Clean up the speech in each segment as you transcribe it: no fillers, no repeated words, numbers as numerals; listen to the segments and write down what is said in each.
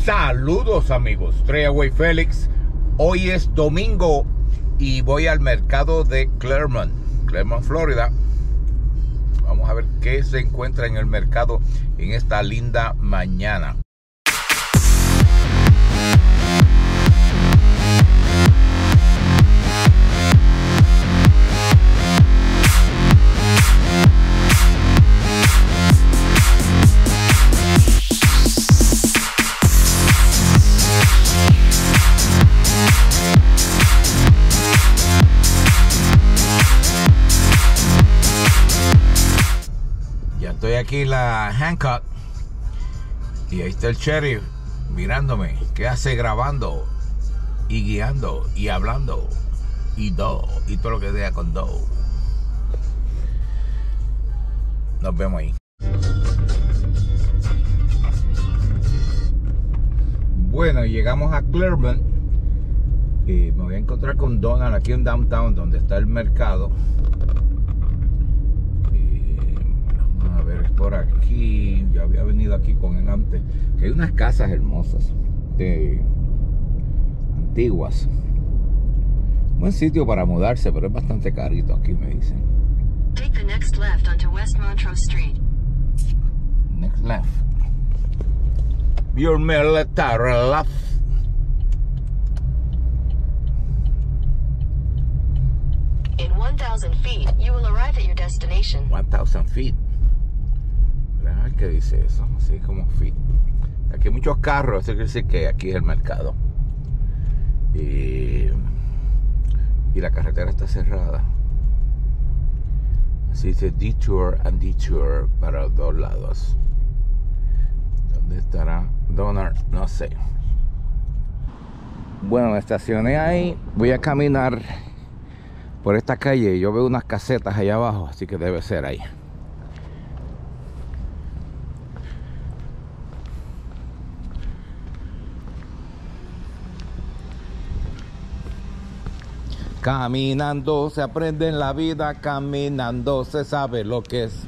Saludos amigos, Treaway Félix. Hoy es domingo y voy al mercado de Clermont, Florida. Vamos a ver qué se encuentra en el mercado en esta linda mañana. Estoy aquí en la Hancock y ahí está el sheriff mirándome. ¿Qué hace? Grabando y guiando y hablando y todo lo que sea con do. Nos vemos ahí. Bueno, llegamos a Clermont y me voy a encontrar con Donald aquí en Downtown, donde está el mercado. Por aquí, yo había venido aquí con él antes, que hay unas casas hermosas antiguas, buen sitio para mudarse, pero es bastante carito aquí, me dicen. Take the next left onto West Montrose Street. Next left, your military left. In 1,000 feet, you will arrive at your destination. 1,000 feet. A ver qué dice eso, así como fit. Aquí hay muchos carros, eso quiere decir que aquí es el mercado. Y la carretera está cerrada. Así dice detour and detour para los dos lados. ¿Dónde estará Donald? No sé. Bueno, me estacioné ahí. Voy a caminar por esta calle y yo veo unas casetas allá abajo, así que debe ser ahí. Caminando se aprende en la vida, caminando se sabe lo que es.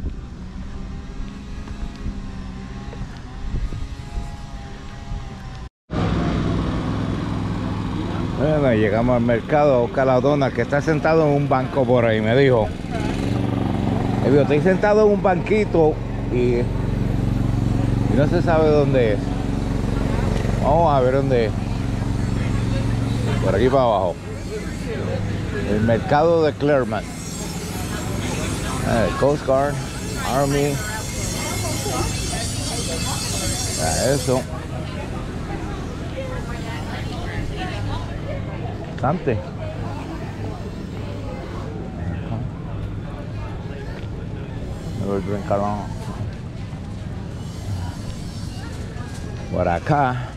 Bueno, llegamos al mercado a buscar a Donald, que está sentado en un banco por ahí, me dijo. Estoy sentado en un banquito y no se sabe dónde es. Vamos a ver dónde es. Por aquí para abajo. El mercado de Clermont. Coast Guard, Army. Eso. Bastante. Por acá.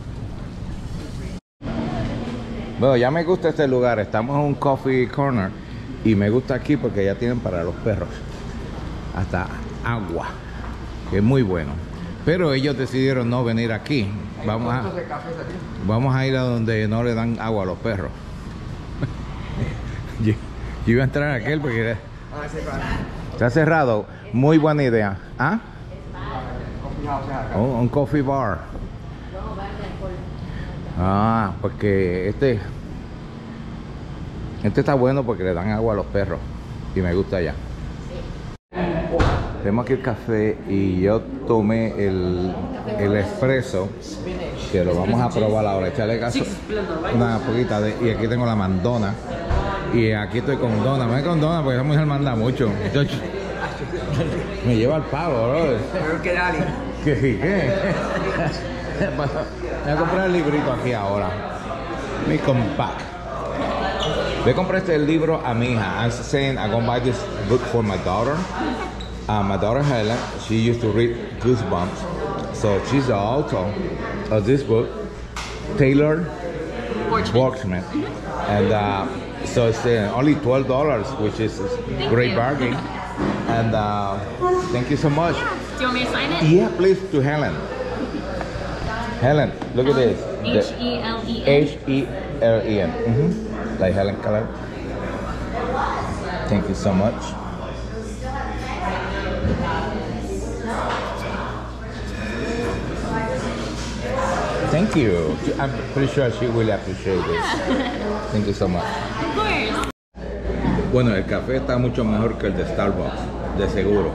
Bueno, ya me gusta este lugar. Estamos en un coffee corner y me gusta aquí porque ya tienen para los perros hasta agua, que es muy bueno. Pero ellos decidieron no venir aquí. Vamos a ir a donde no le dan agua a los perros. yo iba a entrar a aquel porque está cerrado. Muy buena idea. ¿Ah? Un coffee bar. Ah, porque este está bueno porque le dan agua a los perros y me gusta ya. Tenemos aquí el café y yo tomé el espresso, que lo vamos a probar ahora. Echarle gaso, una poquita y aquí tengo la mandona y aquí estoy con Dona. Me voy con Dona porque esa mujer manda mucho. Me lleva al pavo, bro. ¿Qué? Voy a comprar el librito aquí ahora. Me come back. Voy a comprar este libro a mi hija. I'm saying I'm gonna buy this book for my daughter. My daughter Helen, she used to read Goosebumps, so she's the author of this book, Taylor Borchman. And so it's only $12, which is a great bargain. And thank you so much. Do you want me to sign it? Yeah, please, to Helen. Helen, look at this. H-E-L-E-N. H-E-L-E-N. Like Helen Keller. Thank you so much. Thank you. I'm pretty sure she will appreciate this. Thank you so much. Of course. Bueno, el café está mucho mejor que el de Starbucks, de seguro.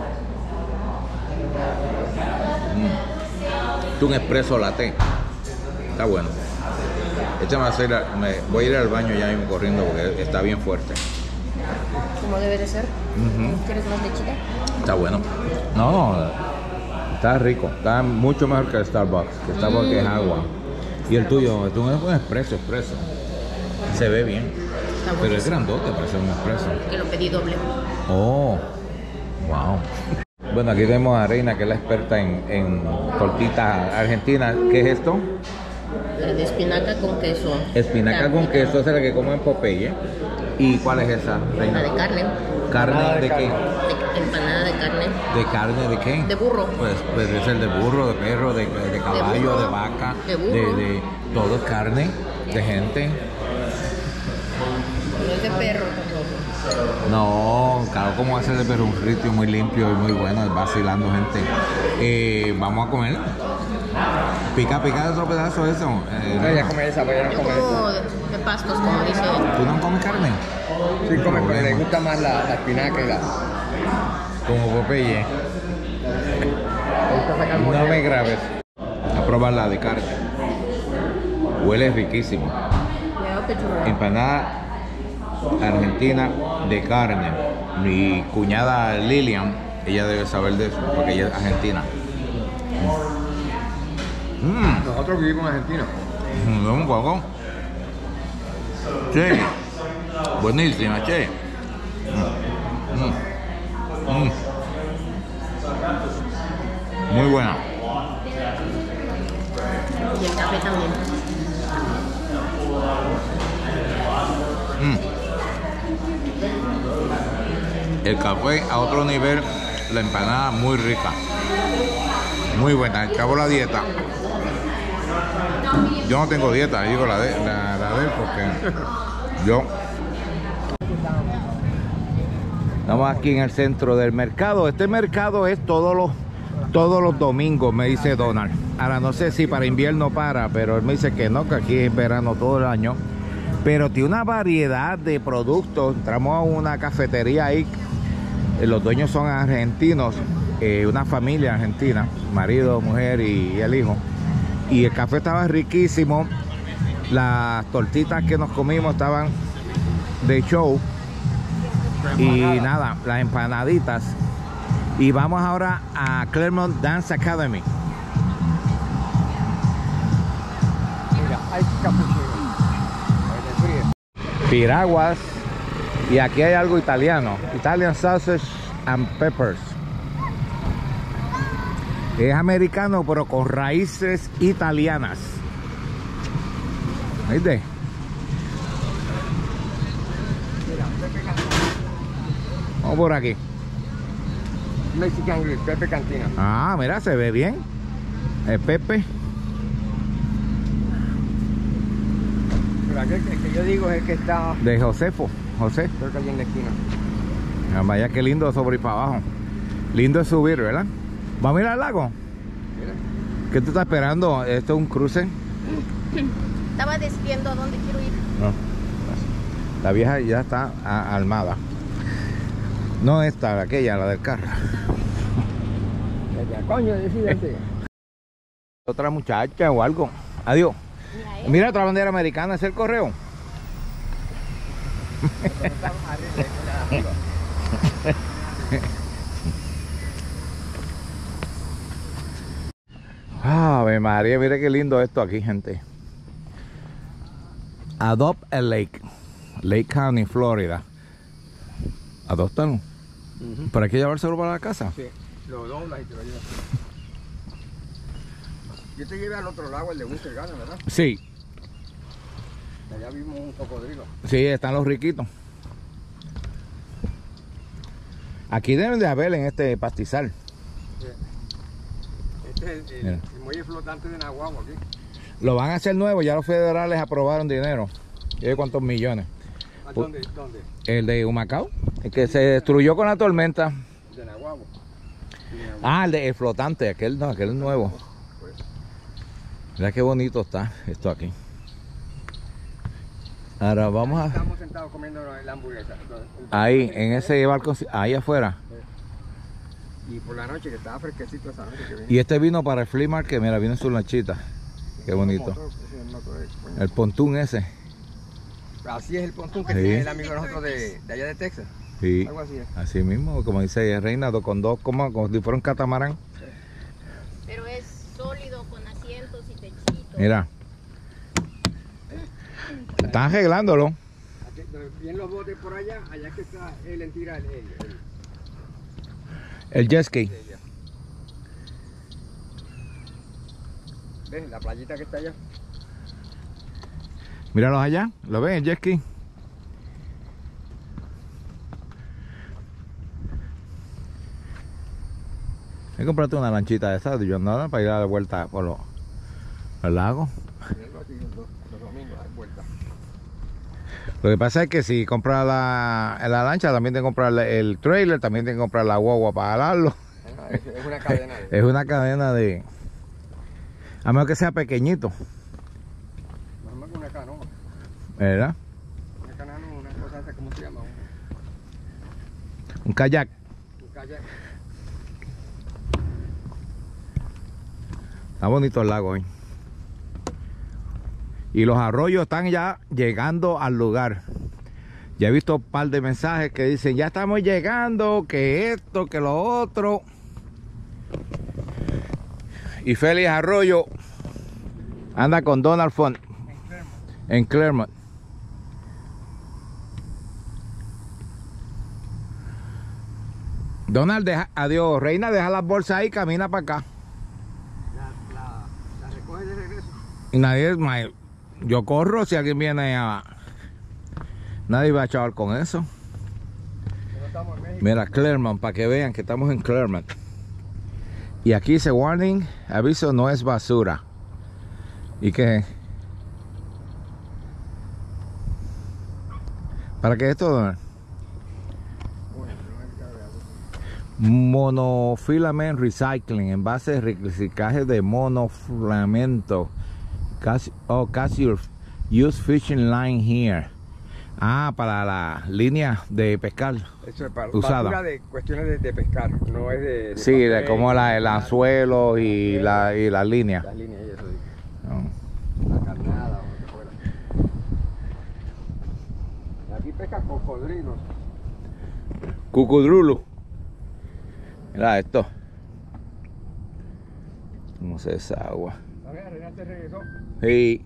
Es un espresso latte. Está bueno. Este voy a ir al baño ya mismo corriendo porque está bien fuerte. Como debe de ser. ¿Quieres más lechita? Está bueno. No, está rico. Está mucho mejor que el Starbucks. Que Starbucks es agua. Y el tuyo, es un espresso. Se ve bien. Pero es grandote para ser un espresso. Que lo pedí doble. Oh, wow. Bueno, aquí tenemos a Reina, que es la experta en tortitas argentinas. ¿Qué es esto? La de espinaca con queso. Espinaca con queso, esa es la que como en Popeye. ¿Y cuál es esa, Reina? La de carne. ¿Carne de qué? Empanada de carne. ¿De carne de qué? De burro. Pues es el de burro, de perro, de caballo, burro, de vaca. de burro. De todo es carne, de gente. No es de perro tampoco. No, claro, como hacer de perro un sitio muy limpio y muy bueno, vacilando gente. Vamos a comer. Pica otro pedazo de eso. No, ya comí esa, voy a no Yo comer como esa. de pastos, como dice. ¿Tú no comes carne? Sí, come, Problema. pero le gusta más la espinaca y la... Como Popeye. Le gusta sacar No mollera. me grabes. A probar la de carne. Huele riquísimo. Cuidado, pechurra. Empanada argentina de carne. Mi cuñada Lilian, ella debe saber de eso, porque ella es argentina. Nosotros vivimos en Argentina. Un poco. Che. Buenísima, che. Muy buena. Y el café también. El café a otro nivel, la empanada muy rica. Muy buena. Acabo la dieta. Yo no tengo dieta, digo la de él porque yo. Estamos aquí en el centro del mercado. Este mercado es todos los domingos, me dice Donald. Ahora no sé si para invierno pero él me dice que no, que aquí es verano todo el año. Pero tiene una variedad de productos. Entramos a una cafetería ahí. Los dueños son argentinos, una familia argentina, marido, mujer y el hijo. Y el café estaba riquísimo. Las tortitas que nos comimos estaban de show. Y nada, las empanaditas. Y vamos ahora a Claremont Dance Academy. Mira, hay capuchino. Piraguas. Y aquí hay algo italiano. Italian sausage and peppers. Es americano, pero con raíces italianas. ¿Viste? Vamos por aquí. Mexican Grill, Pepe Cantina. Ah, mira, se ve bien. El Pepe. Pero aquel que yo digo es el que está, De Josefo. José. creo que allí en la esquina. Ah, vaya qué lindo sobre y para abajo. Lindo es subir, ¿verdad? ¿Vamos a ir al lago? Mira. ¿Qué tú estás esperando? ¿Esto es un cruce? Estaba decidiendo a dónde quiero ir. No. La vieja ya está armada. No esta, aquella, la del carro. Coño, decídete. Otra muchacha o algo. Adiós. Mira otra bandera americana, es el correo. Ave María, mire qué lindo esto aquí, gente. Adopt a Lake. Lake County, Florida. Adóptalo. ¿Pero hay que llevárselo para la casa? Sí, lo doblas y te lo llevas. Yo te llevé al otro lago, el de Winter Garden, ¿verdad? Sí, Allá vimos un cocodrilo. sí, están los riquitos. Aquí deben de haber en este pastizal. Sí. Este es Mira. el muelle flotante de Nahuatl aquí. Lo van a hacer nuevo, ya los federales aprobaron dinero. ¿Y cuántos millones? ¿A ¿Dónde? ¿Dónde? El de Humacao, el que se destruyó con la tormenta. De Nahuatl. Ah, el flotante, aquel no, aquel es nuevo. Pues, Mira qué bonito está esto aquí. Ahora vamos a... Estamos sentados comiendo la hamburguesa. Ahí, en ese balcón, ahí afuera. Y por la noche, que estaba fresquecito esa noche que vino. Y este vino para el flea market, mira, vino en su lanchita. Qué bonito. El pontún ese. Así es el pontún que Sí. tiene el amigo de nosotros de allá de Texas. Sí, Algo así es. así mismo, como dice Reina, con dos, como si fuera un catamarán. Pero es sólido con asientos y techitos. Mira. Están arreglándolo. Aquí, donde vienen los botes por allá, allá es que está él en tira El jet ski. ¿Ves? La playita que está allá. Míralos allá, ¿lo ven? El jet ski. He comprado una lanchita de esas, yo andaba para ir a dar vuelta por el lago. Mírenlo aquí los domingos, hay vuelta. Lo que pasa es que si compras la lancha, también tienes que comprar el trailer, también tienes que comprar la guagua para jalarlo. Es una cadena. Es una cadena de... A menos que sea pequeñito, Normal que una canoa. ¿verdad? Una canoa, una cosa esa, ¿cómo se llama? Un kayak. Un kayak. Está bonito el lago hoy. Y los arroyos están ya llegando al lugar. Ya he visto un par de mensajes que dicen, ya estamos llegando, que esto, que lo otro. Y Félix Arroyo anda con Donald Font en Clermont. Donald, deja, adiós, Reina, deja las bolsas ahí, camina para acá. La recoge de regreso. Y nadie, yo corro si alguien viene a... Nadie va a echar con eso. No estamos en México. Mira, Clermont, para que vean que estamos en Clermont. Y aquí dice warning, aviso, no es basura. ¿Y qué? ¿Para qué es esto, Donald? Monofilament Recycling, envase de reciclaje de monofilamento. Casual use fishing line here. Ah, para la línea de pescar. Eso es para usada. basura de cuestiones de pescar, no es de Sí, de papel, como el anzuelo y la línea. las líneas y eso. No. La carnada o lo que fuera. Aquí pescan cocodrilos. Cucudrulo. Mira esto. ¿Cómo se desagua? A ver, Reina se regresó. Sí.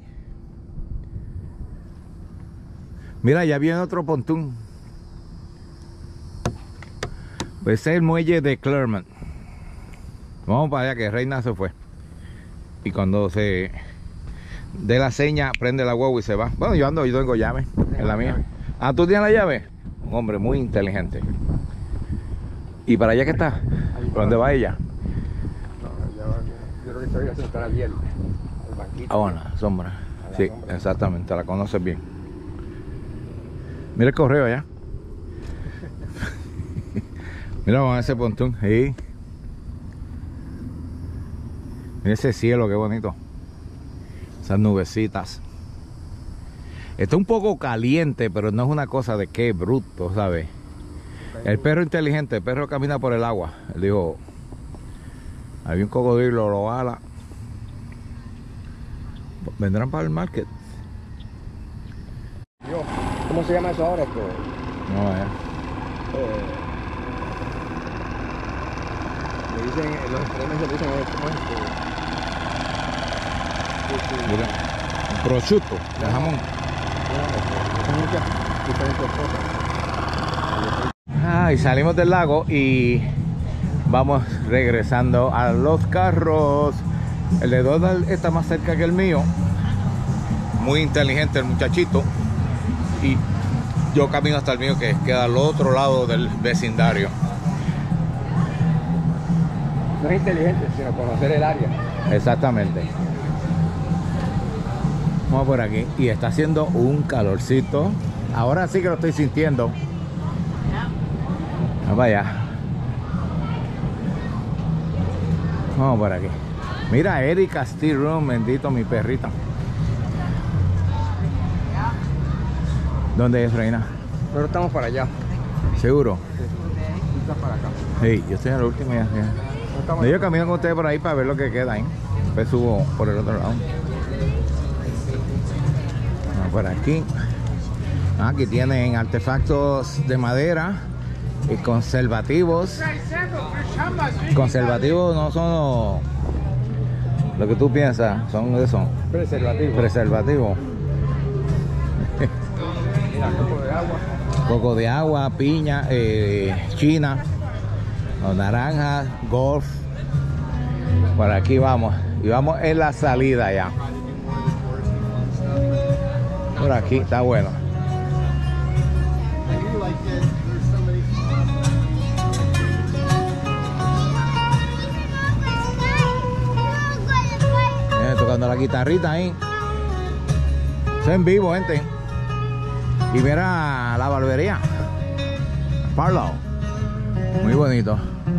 Mira, ya viene otro pontón. Pues ese es el muelle de Clermont. Vamos para allá que Reina se fue. Y cuando se dé la seña, prende la huevo y se va. Bueno, yo tengo llave en la mía. Ah, ¿tú tienes la llave? Un hombre muy inteligente. ¿Y para allá qué está? ¿Por dónde va ella? No, ya va, yo creo que estoy a sentar allí al banquito. Ah, bueno, sombra. A la Sí, sombra. exactamente, la conoces bien. Mira el correo allá. Mira, vamos a ese pontón. Sí. Mira ese cielo, qué bonito. Esas nubecitas. Está un poco caliente, pero no es una cosa de qué bruto, ¿sabes? El perro inteligente, el perro camina por el agua. Él dijo, había un cocodrilo, lo bala. Vendrán para el market. Yo, ¿cómo se llama eso ahora? No, Le dicen, los extremos le dicen, ¿cómo es? mira, un prosciutto de jamón. Son muchas diferentes cosas. Ah, y salimos del lago y vamos regresando a los carros. El de Donald está más cerca que el mío. Muy inteligente el muchachito. Y yo camino hasta el mío que queda al otro lado del vecindario. No es inteligente, sino conocer el área. Exactamente. Vamos por aquí. Y está haciendo un calorcito. Ahora sí que lo estoy sintiendo. Vamos allá. Vamos por aquí. Mira, Erika Steel Room, bendito mi perrita. ¿Dónde es, reina? Pero estamos para allá. ¿Seguro? Está para acá. Sí, yo estoy en la última ya. Estamos Yo camino con ustedes por ahí para ver lo que queda ahí. Después subo por el otro lado. Por aquí. Aquí tienen artefactos de madera y conservativos. Conservativos no son lo que tú piensas, son eso. preservativo. Preservativos. Mira, coco de agua. Coco de agua, piña, china, o naranjas, golf. Por aquí vamos. Y vamos en la salida ya. Por aquí está bueno. Tocando la guitarrita ahí. Eso en vivo, gente. Y mira la barbería. Parlow. Muy bonito.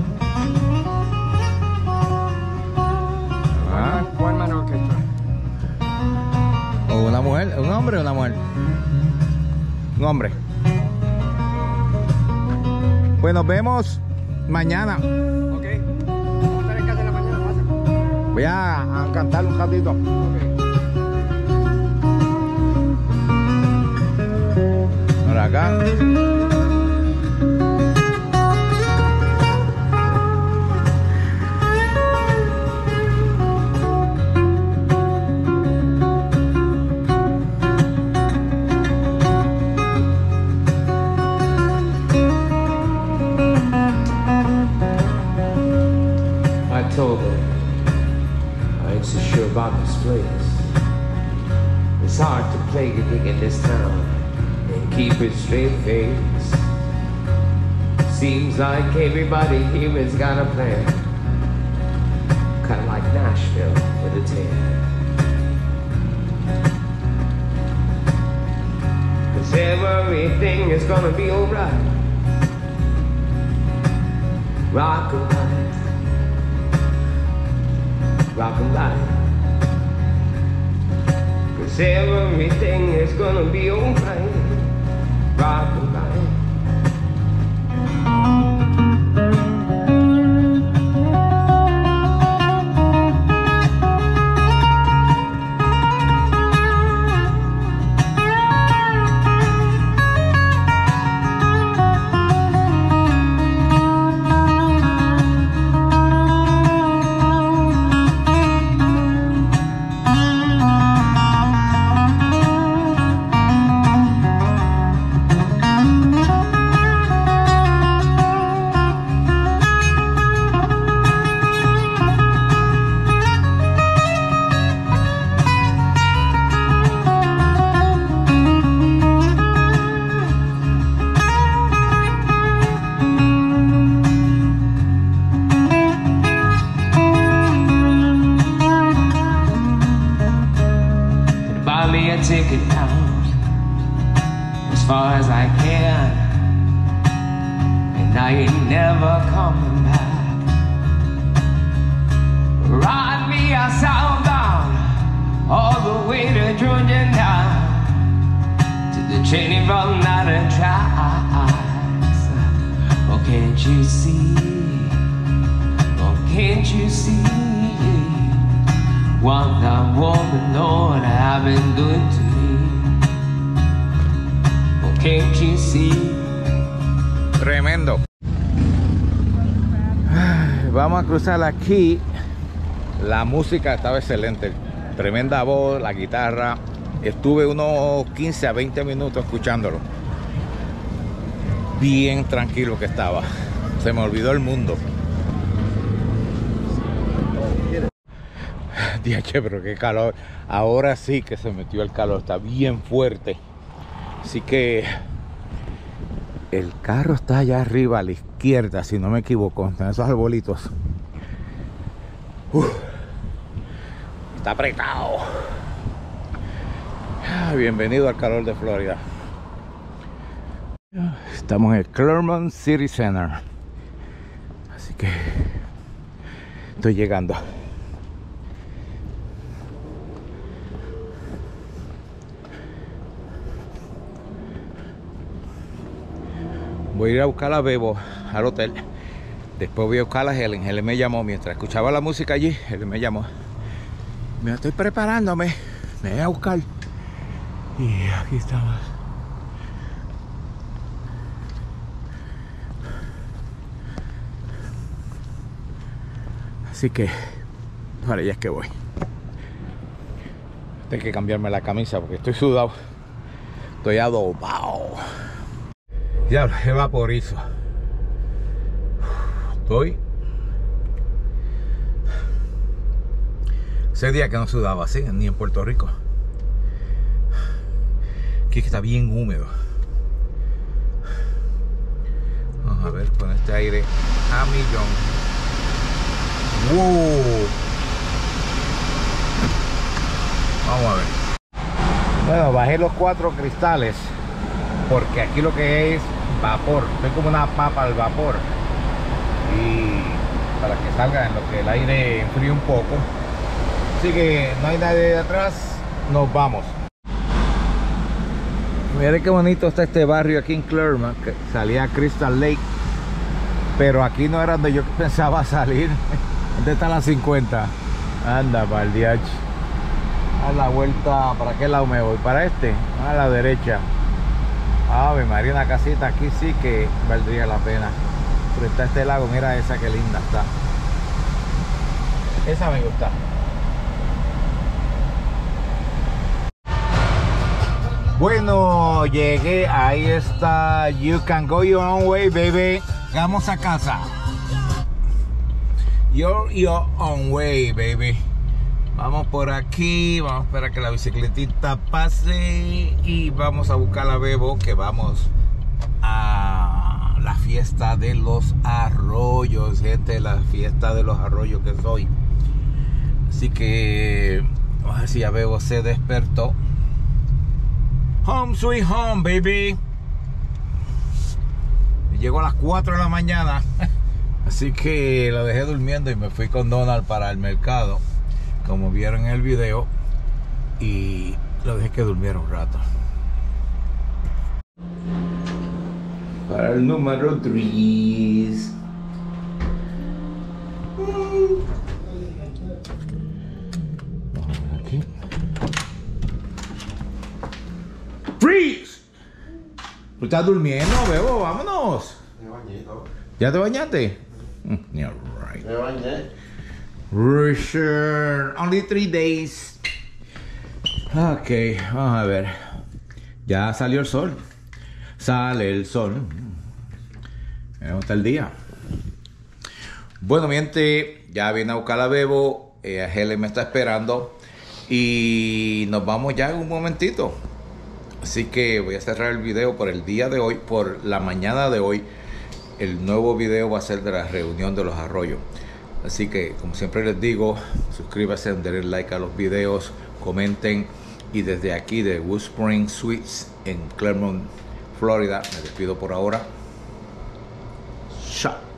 ¿Cuál mano orquesta? O una mujer, un hombre o una mujer. Un hombre. Pues nos vemos mañana. Ok. Vamos a estar en casa en la mañana, pasa. Voy a cantar un ratito. Por acá. I told her I ain't so sure about this place. It's hard to play a gig in this town and keep a straight face. Seems like everybody here has got a plan, kinda like Nashville with a tan. 'Cause everything is gonna be alright. Rock and light, rock and light. 'Cause everything is gonna be alright. Rock and light. Take it down as far as I can, and I ain't never coming back. Ride me a southbound all the way to Georgia now, to the train run out of tracks. Oh, can't you see? Oh, can't you see? What that woman, Lord, have been doing to me. Oh, can't you see? Tremendo. Vamos a cruzar aquí. La música estaba excelente. Tremenda voz, la guitarra. Estuve unos 15 a 20 minutos escuchándolo. Bien tranquilo que estaba. Se me olvidó el mundo. Diache, pero qué calor. Ahora sí que se metió el calor. Está bien fuerte. Así que el carro está allá arriba a la izquierda, si no me equivoco, en esos arbolitos. Está apretado. Bienvenido al calor de Florida. Estamos en el Clermont City Center. Así que estoy llegando. voy a ir a buscar a Bebo al hotel. Después voy a buscar a Helen. Helen me llamó mientras escuchaba la música allí. Helen me llamó. Me estoy preparándome. Me voy a buscar. Y aquí estamos. Así que para allá es que voy. Tengo que cambiarme la camisa porque estoy sudado. Estoy adobado. Ya, evaporizo. Estoy. Ese día que no sudaba así, ni en Puerto Rico. Aquí está bien húmedo. Vamos a ver con este aire a millón. ¡Wow! Vamos a ver. Bueno, bajé los 4 cristales porque aquí lo que es vapor. Estoy como una papa al vapor. Y para que salga en lo que el aire enfríe un poco. Así que no hay nadie de atrás. Nos vamos. Miren qué bonito está este barrio aquí en Clermont, que salía a Crystal Lake. Pero aquí no era donde yo pensaba salir. ¿Dónde está la 50? Anda, para el DH. A la vuelta, ¿para qué lado me voy? Para este, a la derecha. Ave María, una casita aquí sí que valdría la pena. Frente a este lago, mira esa que linda está. Esa me gusta. Bueno, llegué, ahí está. You can go your own way, baby. Vamos a casa. You're your own way, baby. Vamos por aquí, vamos a esperar que la bicicletita pase y vamos a buscar a Bebo, que vamos a la fiesta de los arroyos, gente, la fiesta de los arroyos que soy. Así que vamos a ver si ya Bebo se despertó. Home sweet home, baby. Llegó a las 4 de la mañana, así que lo dejé durmiendo y me fui con Donald para el mercado, como vieron en el video, y lo dejé que durmiera un rato. Para el número 3. Vamos a ver aquí. ¡Freeze! ¿Tú estás durmiendo, Bebo? ¡Vámonos! Me bañé todo. ¿Ya te bañaste? Yeah, right. Me bañé. Richard, only 3 days. Ok, vamos a ver. Ya salió el sol. Sale el sol. ¿Cómo está el día? Bueno, mi gente, ya vine a buscar a Bebo. Helen me está esperando. Y nos vamos ya en un momentito. Así que voy a cerrar el video por el día de hoy. Por la mañana de hoy, el nuevo video va a ser de la reunión de los arroyos. Así que, como siempre les digo, suscríbanse, denle like a los videos, comenten. Y desde aquí de Woodspring Suites en Clermont, Florida, me despido por ahora. Chao.